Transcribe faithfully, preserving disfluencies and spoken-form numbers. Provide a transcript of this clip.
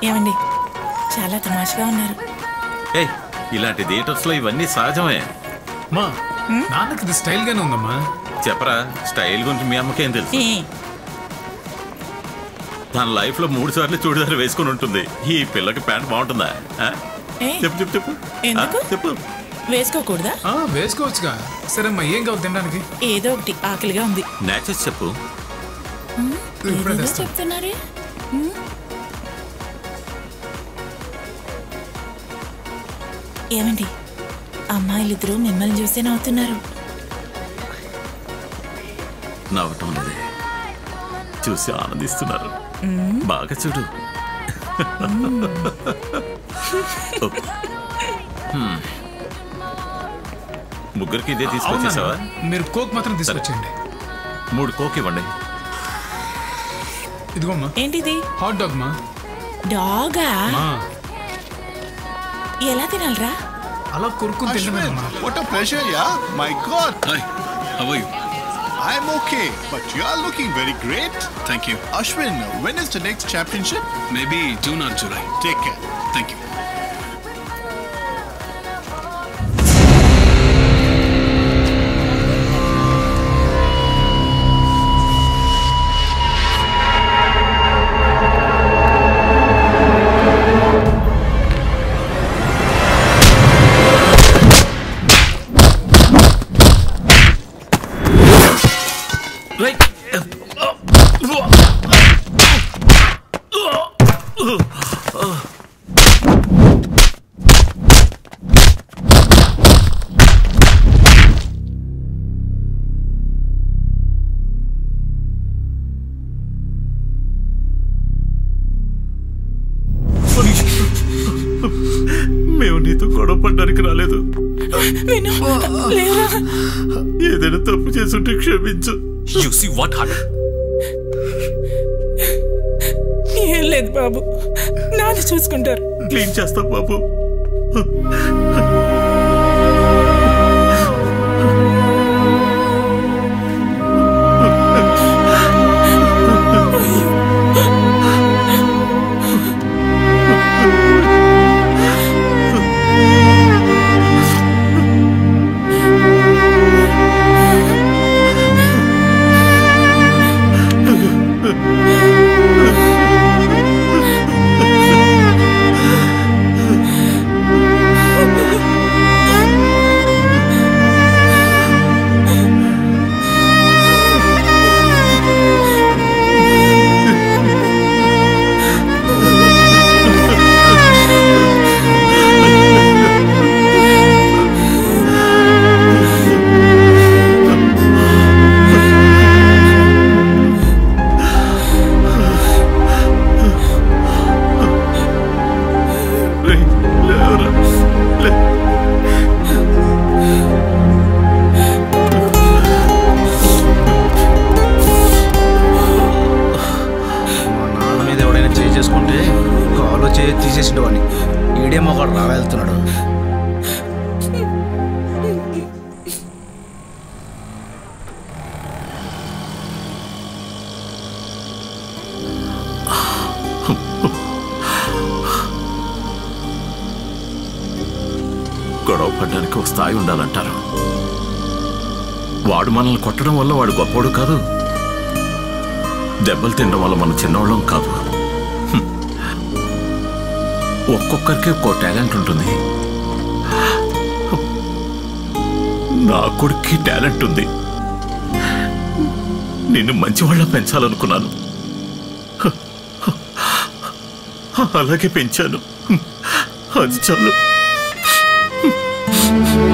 ఏమండి చాలా తమాషగా ఉన్నారు. ఏయ్ ఇలాంటి థియేటర్స్ లో ఇవన్నీ సహజమే. మా నాన్నకి ఇది స్టైల్ గానే ఉందమ్మా. చెప్పరా స్టైల్ గురించి మీ అమ్మకేం తెలుసు? తన లైఫ్ లో మూడు సార్లు చూడిదారు వేసుకుని ఉంటుంది. ఈ పిల్లకి ప్యాంట్ బాగుంటుందా? చెప్పు చెప్పు చెప్పు ఎందుకు చెప్పు. వేసుకోకూడదా? వేసుకోవచ్చుగా. సరే అమ్మా ఏం కావాలి తినడానికి? ఏదో ఒకటి ఆకలిగా ఉంది. నేచర్స్ చెప్పు. చెప్తున్నారే ఏమండి అమ్మాయిలిద్దరూ మిమ్మల్ని చూసే నవ్వుతున్నారు. నవ్వటం లేదే, చూసి ఆనందిస్తున్నారు. బాగా చూడు. ముగ్గురికి ఇదే తీసుకొచ్చేసావా? మీరు కోక్ మాత్రం తీసుకొచ్చేయండి. మూడు కోక్ ఇవ్వండి. ఇదిగోమ్మా. ఏంటిది? హాట్ డాగ్ మా. డాగా? ఎలా తినాలరా? అలా కొరుకుని తినడమేనమ్మా. What a pleasure, yeah. My God. Hi. How are you? I'm okay, but you are looking very great. Thank you. Ashwin, when is the next championship? Maybe June or July. Take care. Thank you. మేము నీతో గొడవ పడ్డానికి రాలేదు. ఏదైనా తప్పు చేసుంటే క్షమించు. You see what happened? ఏం లేదు బాబు, నాన్న చూసుకుంటారు. క్లీన్ చేస్తాం బాబు. ఈడేమో ఒకడు రా వెళ్తున్నాడు. గొడవ పడ్డానికి ఒక స్థాయి ఉండాలంటారు. వాడు మనల్ని కొట్టడం వల్ల వాడు గొప్పవాడు కాదు, దెబ్బలు తినడం వల్ల మనం చిన్నవాళ్ళం కాదు. ఒక్కొక్కరికి ఒక్కో టాలెంట్ ఉంటుంది. నా కొడుక్కి టాలెంట్ ఉంది. నిన్ను మంచివాళ్ళ పెంచాలనుకున్నాను, అలాగే పెంచాను. అది చాలు.